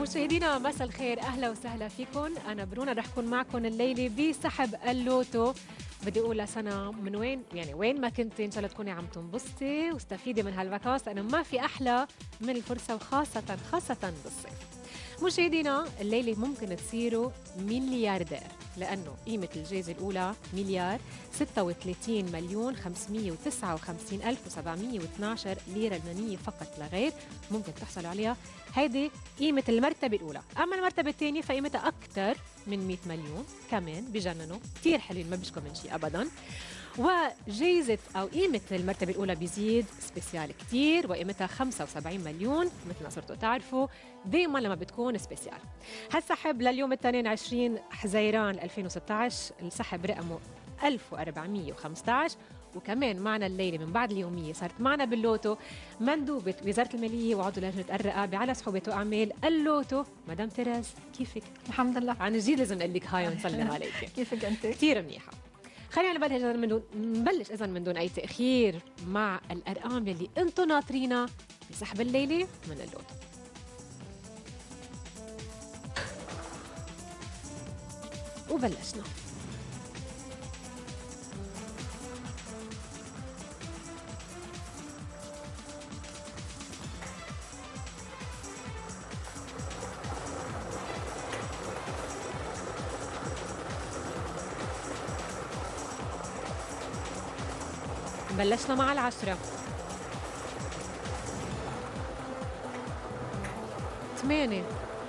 مشاهدينا مساء الخير، اهلا وسهلا فيكم. انا برونا رح اكون معكم الليله بسحب اللوتو. بدي اقول لسنة من وين ما كنتي ان شاء الله تكوني عم تنبسطي واستفيدي من هالفاكاس، لانه ما في احلى من الفرصه، وخاصه بالصيف. مشاهدينا الليله ممكن تصيروا ملياردير، لانه قيمه الجائزه الاولى مليار 36 مليون 559 ألف و712 ليره لبنانيه فقط لا غير ممكن تحصلوا عليها. هيدي قيمه المرتبه الاولى. اما المرتبه الثانيه فقيمتها اكثر من 100 مليون، كمان بجننوا كثير حلوين، ما بيشكوا من شيء ابدا. وجائزة أو قيمة المرتبة الأولى بيزيد سبيسيال كتير، وقيمتها 75 مليون مثل ما صرتوا تعرفوا دائما لما بتكون سبيسيال. هالسحب لليوم الاثنين 20 حزيران 2016 السحب رقمه 1415. وكمان معنا الليلة من بعد اليومية صارت معنا باللوتو مندوبة وزارة المالية وعضو لجنة الرقابة على صحوبة وأعمال اللوتو مدام تيريز. كيفك؟ الحمد لله. عن جديد لازم نقول لك هاي ونسلم عليك. كيفك أنت؟ كثير منيحة. خلينا نبلش إذن من دون أي تأخير مع الأرقام اللي أنتم ناطرينا بسحب الليلة من اللوتو. وبلشنا. بلشنا مع 10 8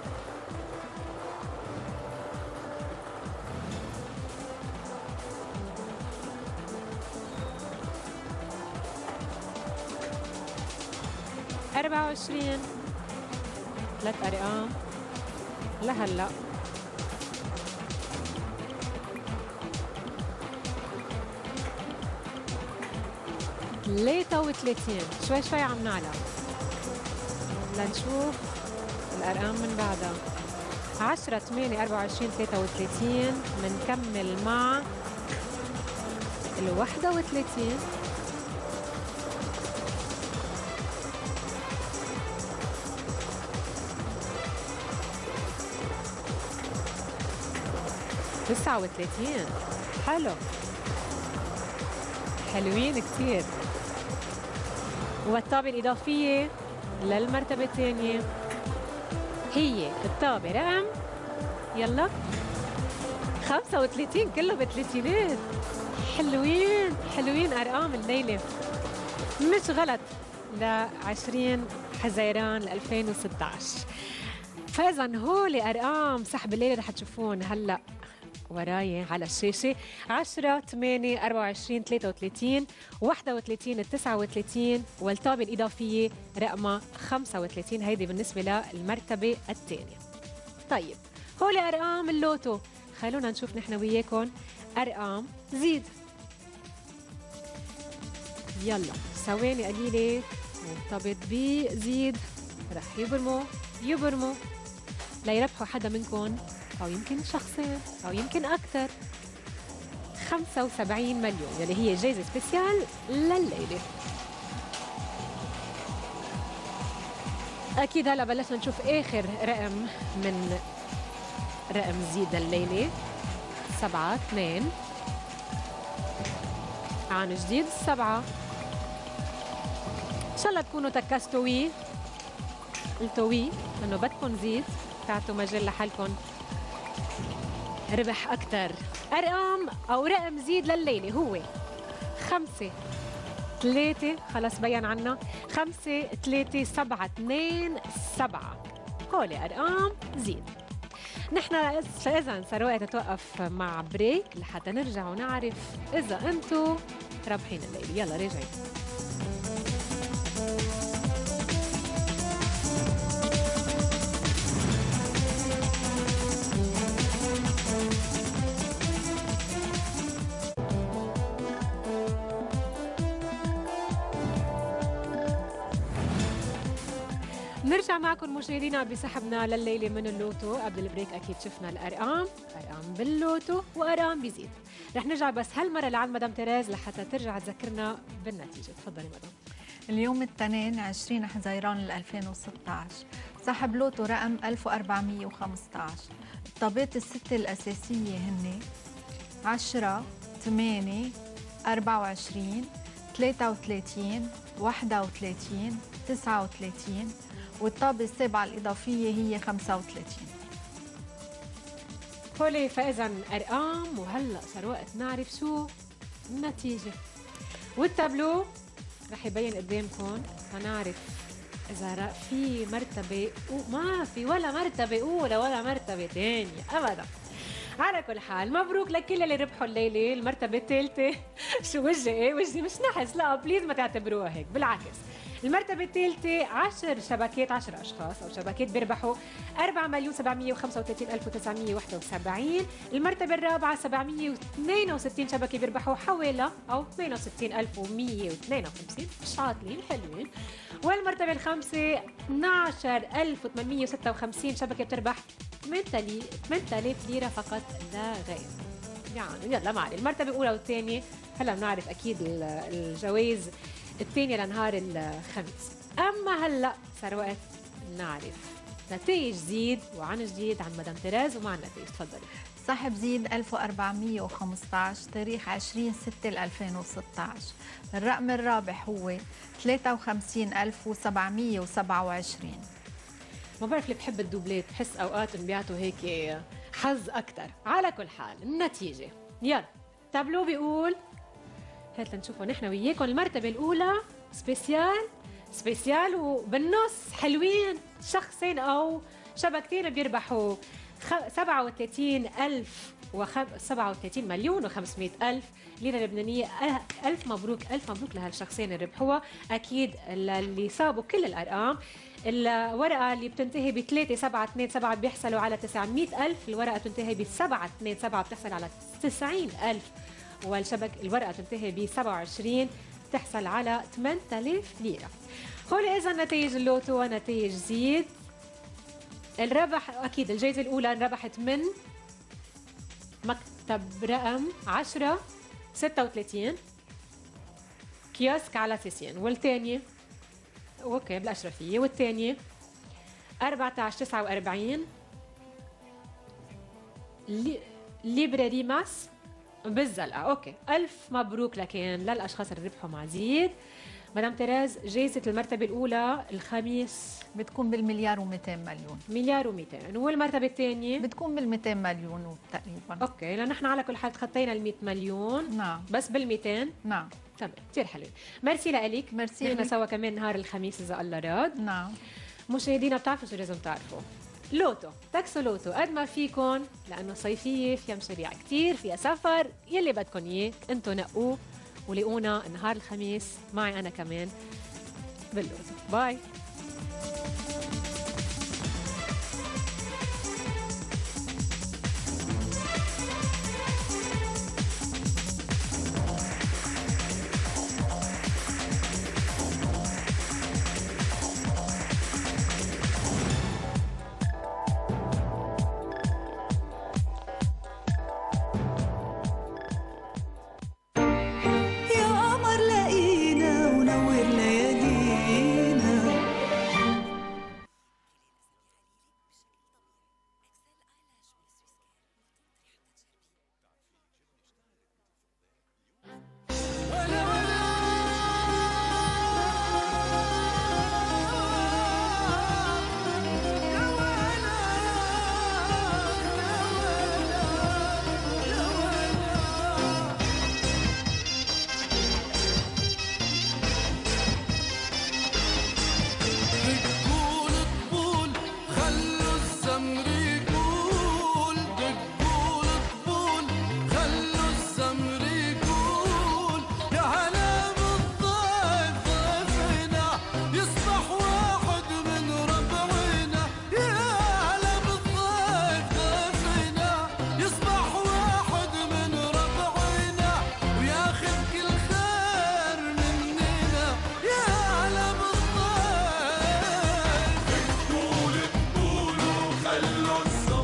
24 3 أرقام لهلا. 33 شوي عم نعلى لنشوف الأرقام من بعدها. 10 8 24 33 منكمل مع 31 39 حلو، حلوين كتير. والطابة الإضافية للمرتبة الثانية هي الطابة رقم يلا 35 كله بثلاثينات. حلوين أرقام الليلة، مش غلط ل 20 حزيران 2016. فإذا هول أرقام سحب الليلة رح تشوفون هلأ وراي على الشاشة. 10 8 24 33 31 39 والطابة الإضافية رقمها 35. هيدي بالنسبة للمرتبة الثانية. طيب هول أرقام اللوتو، خلونا نشوف نحن وياكم أرقام زيد. يلا ثواني قليلة مرتبط بزيد رح يبرموا ليربحوا حدا منكم، أو يمكن شخصين أو يمكن أكثر. 75 مليون يلي هي جائزة سبيسيال لليلة. أكيد هلا بلشنا نشوف آخر رقم من رقم زيد الليلة 7 2 عن جديد 7. إن شاء الله تكونوا تكستوا وي قلتوا وي إنه بدكم زيد، تعطوا مجال لحالكم ربح أكتر. أرقام أو رقم زيد لليلة هو 5 3 خلص بيان عنا 5 3 7 2 7. هول أرقام زيد. نحن إذا صار وقت نتوقف مع بريك لحتى نرجع ونعرف إذا أنتو رابحين الليلة. يلا راجعين. نرجع معكم مشاهدينا بسحبنا لليلة من اللوتو. قبل البريك أكيد شفنا الأرقام باللوتو وأرقام بيزيد. رح نرجع بس هالمرة لعند مدام تيريز لحتى ترجع تذكرنا بالنتيجة. تفضلي مدام. اليوم الاثنين 20 حزيران 2016 سحب لوتو رقم 1415. الطابات الستة الأساسية هن 10 8 24 33 31 39 والطابة السابعة الإضافية هي 35. هولي فإذا أرقام، وهلأ صار وقت نعرف شو النتيجة. والتابلو رح يبين قدامكم هنعرف إذا في مرتبة ما في ولا مرتبة أولى ولا مرتبة ثانية أبدا. على كل حال مبروك لكل اللي ربحوا الليلة المرتبة الثالثة. شو وجهي؟ وجهي مش نحس، لا بليز ما تعتبروها هيك، بالعكس. المرتبة الثالثة 10 شبكات، 10 أشخاص أو شبكات بيربحوا 4,735,971. المرتبة الرابعة 762 شبكة بيربحوا حوالي أو 62,152، مش عاطلين حلوين. والمرتبة الخامسة 12,856 شبكة بتربح 8,000 ليرة فقط لا غير. يعني يلا معنا المرتبة الأولى والثانية. هلا بنعرف أكيد الجوائز الثانية لنهار الخميس. أما هلا صار وقت نعرف نتائج زيد وعن جديد عن مدام تيريز ومع النتائج. تفضلي. سحب زيد 1415 تاريخ 20/6/2016. الرقم الرابح هو 53,727. ما بعرف اللي بحب الدوبلات، بحس اوقات بيعطوا هيك حظ اكثر. على كل حال النتيجه يلا تابلو بيقول، هات لنشوفوا نحن وياكم. المرتبه الاولى سبيسيال وبالنص حلوين شخصين او شبكتين بيربحوا 37 مليون و500 ألف ليرة لبنانية. ألف مبروك، ألف مبروك لهالشخصين اللي ربحوها. أكيد اللي صابوا كل الأرقام. الورقة اللي بتنتهي ب 3727 بيحصلوا على 900 ألف. الورقة تنتهي ب 727 بتحصل على 90 ألف. الورقة تنتهي ب 27 بتحصل على 8000 ليرة. هولي إذا نتائج اللوتو ونتائج زيد. الربح أكيد الجائزة الأولى ربحت من مكتب رقم 1036 كيوسك على سيسين، والثانية اوكي بالأشرفية، والثانية 1449 ليبراري ماس بالزلقة. اوكي ألف مبروك لكن للأشخاص اللي ربحوا مع زيد. مدام تيريز جائزة المرتبة الأولى الخميس بتكون بالمليار و200 مليون. مليار و200. والمرتبة الثانية بتكون بال200 مليون تقريبا. اوكي لأن نحن على كل حال تخطينا ال100 مليون. نعم بس بال200. نعم تمام كثير حلوين. ميرسي لك. ميرسي. نحن سوا كمان نهار الخميس إذا الله راد. نعم مشاهدينا بتعرفوا شو لازم تعرفوا. لوتو تاكسو لوتو قد ما فيكم، لأنه صيفية فيها مشاريع كتير، فيها سفر، يلي بدكم إياه انتو نقوه ولقونا نهار الخميس معي أنا كمان باللوتو. باي. خلوا